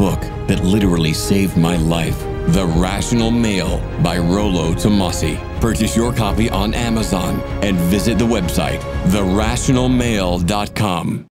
book that literally saved my life, The Rational Male by Rollo Tomassi. Purchase your copy on Amazon and visit the website, therationalmale.com.